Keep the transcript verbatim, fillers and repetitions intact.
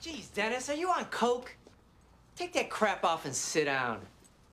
Geez, Dennis, are you on coke? Take that crap off and sit down.